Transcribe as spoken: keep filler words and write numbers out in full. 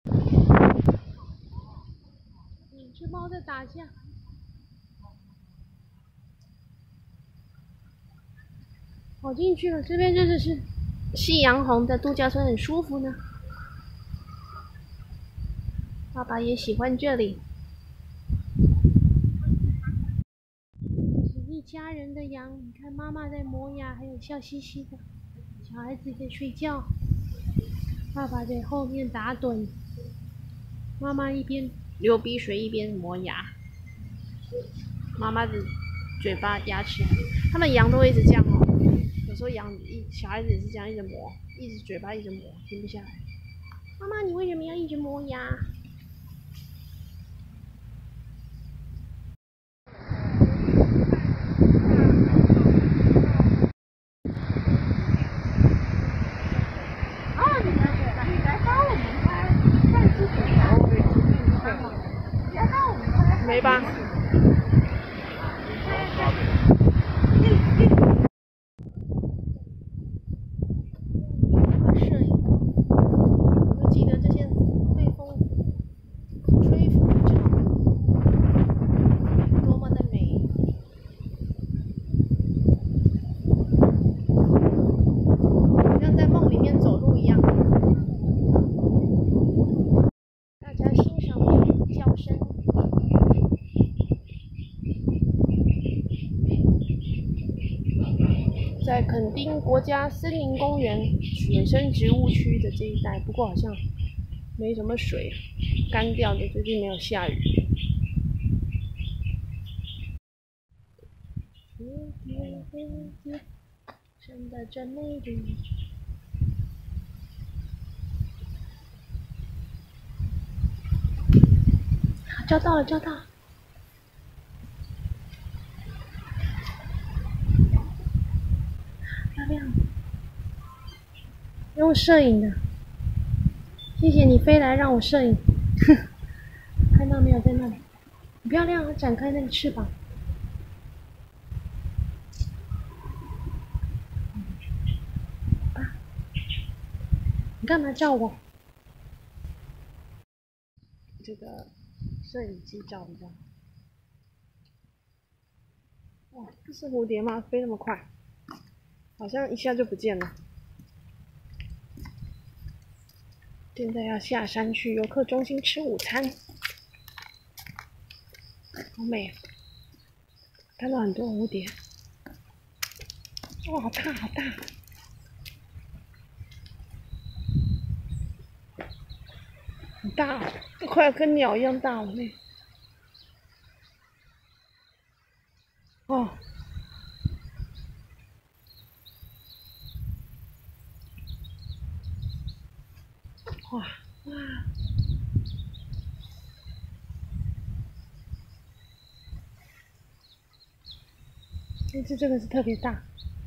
两只猫在打架。跑进去了，这边真的是夕阳红的度假村，很舒服呢。爸爸也喜欢这里。是一家人的羊，你看妈妈在磨牙，还有笑嘻嘻的，小孩子在睡觉，爸爸在后面打盹，妈妈一边流鼻水一边磨牙，妈妈的嘴巴牙齿，他们羊都会一直这样哦。有时候羊一小孩子也是这样一直磨，一直嘴巴一直磨，停不下来。妈妈，你为什么要一直磨牙？没吧？摄影，我记得这些被风吹拂的场多么的美，像在梦里面走路一样。大家欣赏鸟叫声。在垦丁国家森林公园野生植物区的这一带，不过好像没什么水，干掉的，最近没有下雨。蝴蝶，蝴蝶，真的真美丽。照到了，照到了。漂亮，用摄影的，谢谢你飞来让我摄影。看到没有，在那里，很漂亮啊！展开那个翅膀。啊，你干嘛照我？这个摄影机照一照。哇，这是蝴蝶吗？飞那么快，好像一下就不见了。现在要下山去游客中心吃午餐，好美啊！看到很多蝴蝶，哇，好大好大，很大哦，都快要跟鸟一样大了呢。哦，哇哇！这次这个是特别大。